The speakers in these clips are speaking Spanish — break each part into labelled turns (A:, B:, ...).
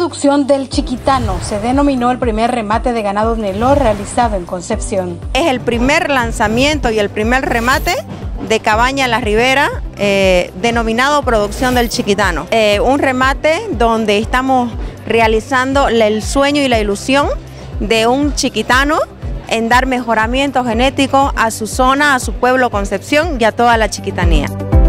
A: producción del Chiquitano se denominó el primer remate de ganado Nelore realizado en Concepción.
B: Es el primer lanzamiento y el primer remate de cabaña La Ribera, denominado Producción del Chiquitano. Un remate donde estamos realizando el sueño y la ilusión de un chiquitano en dar mejoramiento genético a su zona, a su pueblo Concepción y a toda la chiquitanía.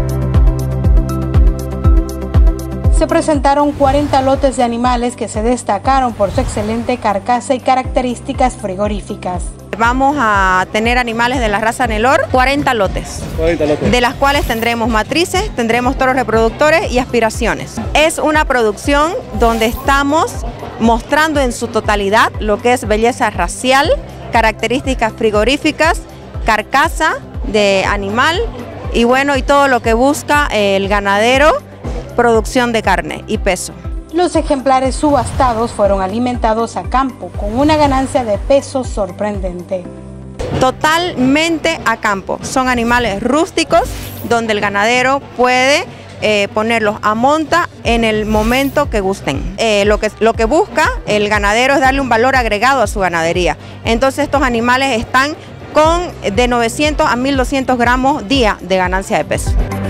A: Se presentaron 40 lotes de animales que se destacaron por su excelente carcasa y características frigoríficas.
B: Vamos a tener animales de la raza Nelore, 40 lotes, de las cuales tendremos matrices, tendremos toros reproductores y aspiraciones. Es una producción donde estamos mostrando en su totalidad lo que es belleza racial, características frigoríficas, carcasa de animal y bueno, y todo lo que busca el ganadero, producción de carne y peso.
A: Los ejemplares subastados fueron alimentados a campo con una ganancia de peso sorprendente.
B: Totalmente a campo. Son animales rústicos donde el ganadero puede ponerlos a monta en el momento que gusten. Lo que busca el ganadero es darle un valor agregado a su ganadería. Entonces estos animales están con de 900 a 1200 gramos día de ganancia de peso.